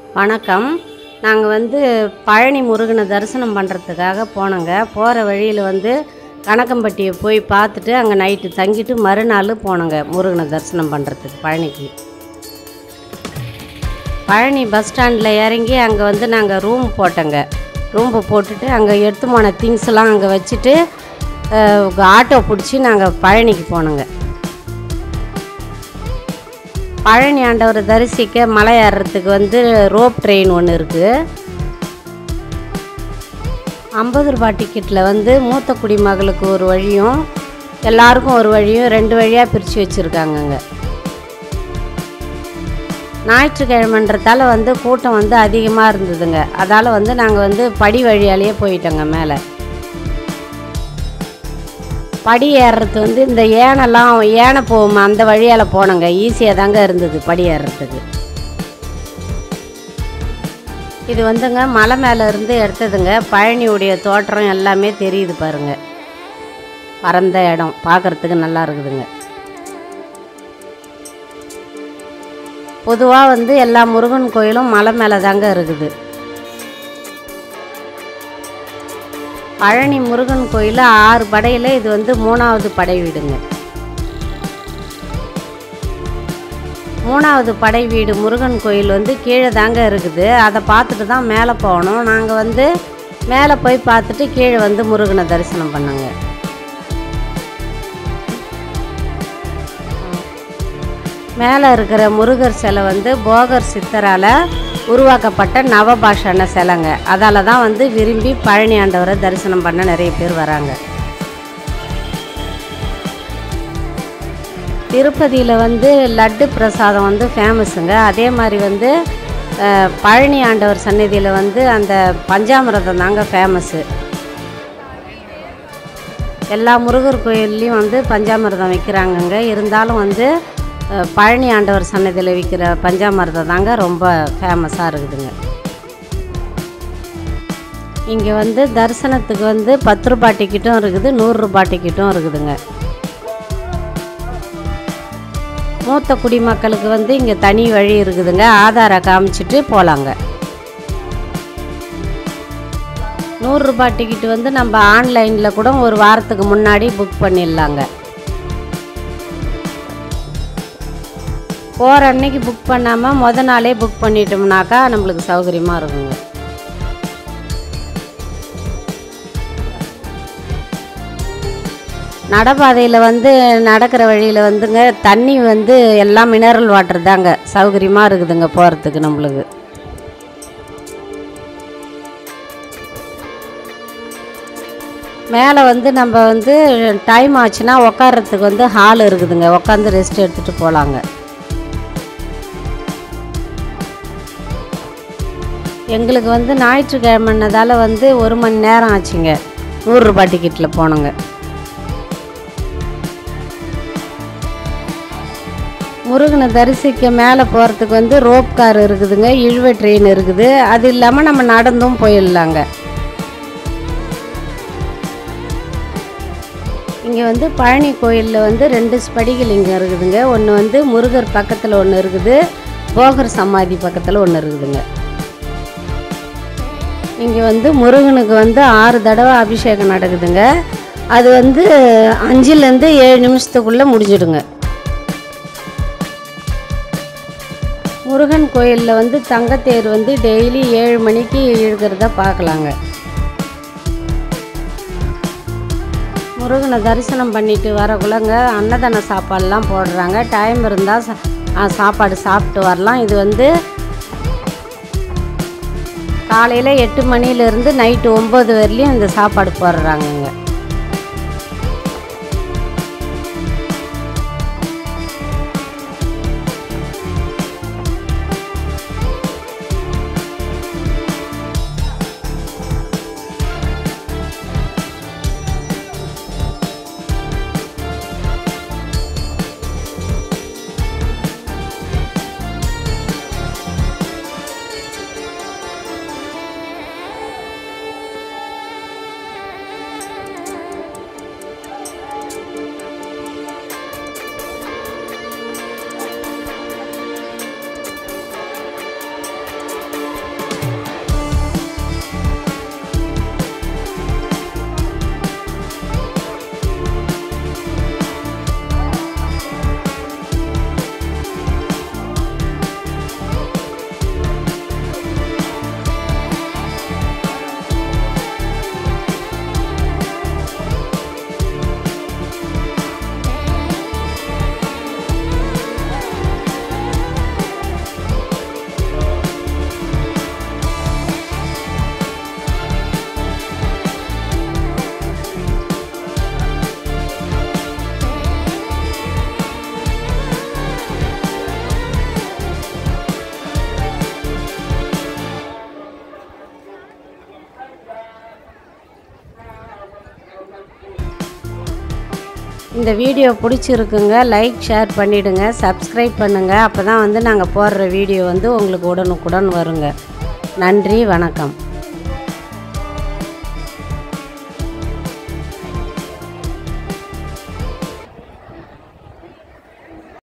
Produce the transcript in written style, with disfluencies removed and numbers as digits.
வணக்கம். நாங்கள் வந்து பழனி முருகனை தரிசனம் பண்ணுறதுக்காக போனோங்க. போகிற வழியில் வந்து கணக்கம்பட்டியை போய் பார்த்துட்டு அங்கே நைட்டு தங்கிட்டு மறுநாள் போனோங்க முருகனை தரிசனம் பண்ணுறதுக்கு பழனிக்கு. பழனி பஸ் ஸ்டாண்டில் இறங்கி அங்கே வந்து நாங்கள் ரூம் போட்டோங்க. ரூம்பை போட்டுட்டு அங்கே எடுத்து போன திங்ஸ்லாம் அங்கே வச்சுட்டு ஆட்டோ பிடிச்சி நாங்கள் பழனிக்கு போனோங்க. பழனி ஆண்டவரை தரிசிக்க மலை ஏறுறதுக்கு வந்து ரோப் ட்ரெயின் ஒன்று இருக்குது. 50 ரூபா டிக்கெட்டில் வந்து மூத்த குடிமகளுக்கு ஒரு வழியும் எல்லாருக்கும் ஒரு வழியும் 2 வழியாக பிரித்து வச்சுருக்காங்கங்க. ஞாயிற்றுக்கிழமைன்றதால வந்து கூட்டம் வந்து அதிகமாக இருந்ததுங்க. அதால் வந்து நாங்கள் வந்து படி வழியாலேயே போயிட்டோங்க. மேலே படி ஏறுறது வந்து இந்த யானை போவோம் அந்த வழியால் போனோங்க. ஈஸியாக தாங்க இருந்தது படி ஏறுறதுக்கு. இது வந்துங்க மலை மேலே இருந்து எடுத்ததுங்க. பழனியுடைய தோற்றம் எல்லாமே தெரியுது பாருங்கள். பரந்த இடம் பார்க்குறதுக்கு நல்லா இருக்குதுங்க. பொதுவாக வந்து எல்லா முருகன் கோயிலும் மலை மேலே தாங்க இருக்குது. பழனி முருகன் கோயில் 6 படையில் இது வந்து 3வது படை வீடுங்க. 3வது படை வீடு முருகன் கோயில் வந்து கீழே தாங்க இருக்குது. அதை பார்த்துட்டு தான் மேலே போகணும். நாங்கள் வந்து மேலே போய் பார்த்துட்டு கீழே வந்து முருகனை தரிசனம் பண்ணோங்க. மேலே இருக்கிற முருகர் சிலை வந்து போகர் சித்தரால் உருவாக்கப்பட்ட நவபாஷான சிலைங்க. அதால் தான் வந்து விரும்பி பழனி ஆண்டவரை தரிசனம் பண்ண நிறைய பேர் வராங்க. திருப்பதியில் வந்து லட்டு பிரசாதம் வந்து ஃபேமஸுங்க. அதே மாதிரி வந்து பழனி ஆண்டவர் சன்னதியில் வந்து அந்த பஞ்சாமிரதம் தாங்க ஃபேமஸ்ஸு. எல்லா முருகர் கோயில்லையும் வந்து பஞ்சாமிரதம் வைக்கிறாங்கங்க. இருந்தாலும் வந்து பழனி ஆண்டவர் சன்னதியில் விற்கிற பஞ்சாமிரதம் தாங்க ரொம்ப ஃபேமஸாக இருக்குதுங்க. இங்கே வந்து தரிசனத்துக்கு வந்து 10 ரூபா டிக்கெட்டும் இருக்குது, 100 ரூபா டிக்கெட்டும் இருக்குதுங்க. மூத்த குடிமக்களுக்கு வந்து இங்கே தனி வழி இருக்குதுங்க. ஆதாரை காமிச்சிட்டு போகலாங்க. 100 ரூபா டிக்கெட்டு வந்து நம்ம ஆன்லைனில் கூட ஒரு வாரத்துக்கு முன்னாடி புக் பண்ணிடலாங்க. போகிற அன்னைக்கு புக் பண்ணாமல் மொதல் நாளே புக் பண்ணிட்டோம்னாக்கா நம்மளுக்கு சௌகரியமாக இருக்குங்க. நடைபாதையில் வந்து நடக்கிற வழியில் வந்துங்க தண்ணி வந்து எல்லாம் மினரல் வாட்டர் தாங்க. சௌகரியமாக இருக்குதுங்க போகிறதுக்கு நம்மளுக்கு. மேலே வந்து நம்ம வந்து டைம் ஆச்சுன்னா உட்கார்றதுக்கு வந்து ஹால் இருக்குதுங்க. உட்காந்து ரெஸ்ட் எடுத்துகிட்டு போகலாங்க. எங்களுக்கு வந்து ஞாயிற்றுக்கிழமைன்னதால் வந்து 1 மணி நேரம் ஆச்சுங்க. 100 ரூபா டிக்கெட்டில் போனோங்க. முருகனை தரிசிக்க மேலே போகிறதுக்கு வந்து ரோப் கார் இருக்குதுங்க, இழுவை ட்ரெயின் இருக்குது. அது இல்லாமல் நம்ம நடந்தும் போயிடலாங்க. இங்கே வந்து பழனி கோயிலில் வந்து 2 ஸ்படிகலிங்கம் இருக்குதுங்க. ஒன்று வந்து முருகர் பக்கத்தில் ஒன்று இருக்குது, போகர் சமாதி பக்கத்தில் ஒன்று இருக்குதுங்க. இங்கே வந்து முருகனுக்கு வந்து 6 தடவை அபிஷேகம் நடக்குதுங்க. அது வந்து 5லேருந்து 7 நிமிஷத்துக்குள்ளே முடிஞ்சிடுங்க. முருகன் கோயிலில் வந்து தங்கத்தேர் வந்து டெய்லி 7 மணிக்கு இழுக்கிறத பார்க்கலாங்க. முருகனை தரிசனம் பண்ணிட்டு வரக்குள்ளங்க அன்னதான சாப்பாடெலாம் போடுறாங்க. டைம் இருந்தால் சாப்பாடு சாப்பிட்டு வரலாம். இது வந்து காலையில் 8 மணிலேருந்து நைட்டு 9 வரையிலையும் இந்த சாப்பாடு போடுறாங்கங்க. இந்த வீடியோ பிடிச்சிருக்குங்க, லைக் ஷேர் பண்ணிவிடுங்க, சப்ஸ்கிரைப் பண்ணுங்கள். அப்போ தான் வந்து நாங்கள் போடுற வீடியோ வந்து உங்களுக்கு உடனுக்குடன் வருங்க. நன்றி, வணக்கம்.